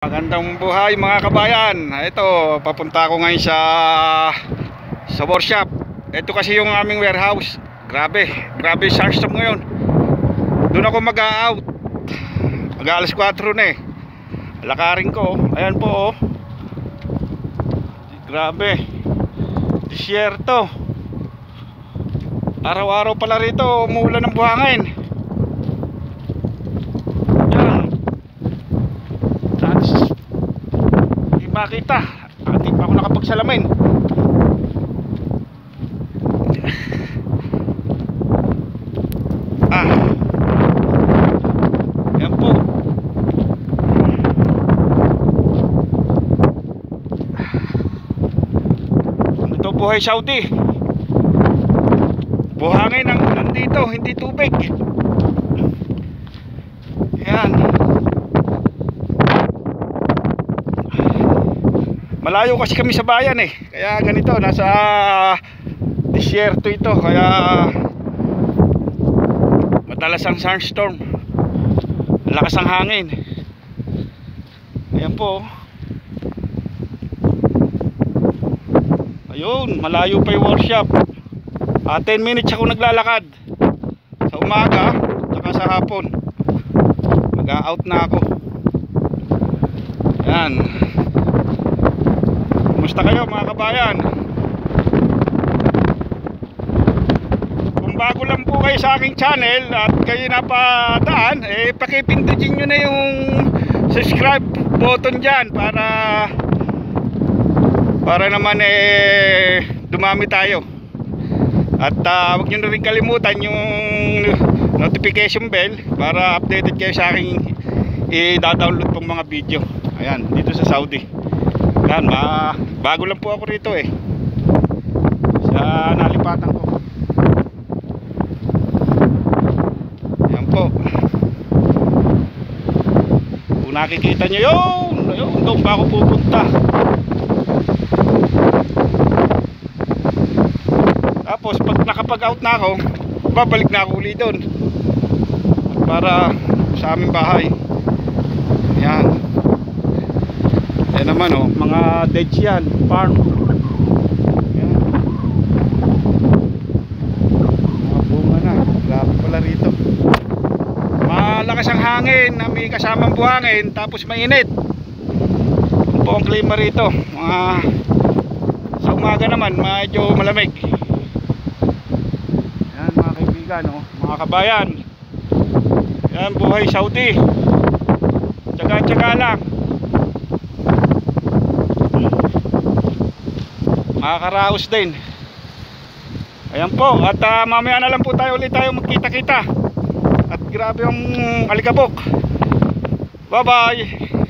Magandang buhay mga kabayan. Ito, papunta ako ngayon sa workshop. Ito kasi yung aming warehouse. Grabe sandstorm ngayon. Doon ako mag-out. Mag-alas 4 na eh. Lakarin ko. Ayan po oh. Grabe. Disyerto. Araw-araw pala rito umuulan ng buhangin. Makita, hindi pa ako nakapagsalamin. Yan po. Ito buhay Saudi. Buhangin ang nandito, hindi tubig. Yan. Malayo kasi kami sa bayan eh. Kaya ganito, nasa disyerto ito. Kaya madalas ang sandstorm. Lakas ang hangin. Ayan po. Ayun, malayo pa yung workshop. 10 minutes ako naglalakad. Sa umaga, saka sa hapon. Mag-out na ako. Ayan. Kumusta kayo mga kabayan? Kung bago lang po kayo sa aking channel at kayo napadaan, pakipindutin nyo na yung subscribe button dyan para naman dumami tayo. At huwag nyo na rin kalimutan yung notification bell para updated kayo sa aking i-download pong mga video. Ayan, dito sa Saudi. Yan, bago lang po ako rito eh. Sa nalipatan ko. Yan po. Kung nakikita nyo yun, doon pa ako pupunta. Tapos pag nakapag-out na ako, babalik na ako ulit doon para sa aming bahay. Yan. Yan naman oh, mga dates yan, farm. Yan. Mga bunga na, grabe pala rito. Malakas ang hangin, may kasamang buhangin, tapos mainit. Yan po ang klima rito. Sa umaga naman, medyo malamig. Yan mga kaibigan oh, mga kabayan. Yan, buhay Saudi. Tsaga-tsaga lang. Makakaraos din. Ayan po. At mamaya na lang po tayo ulit magkita-kita. At grabe yung alikabok. Bye bye.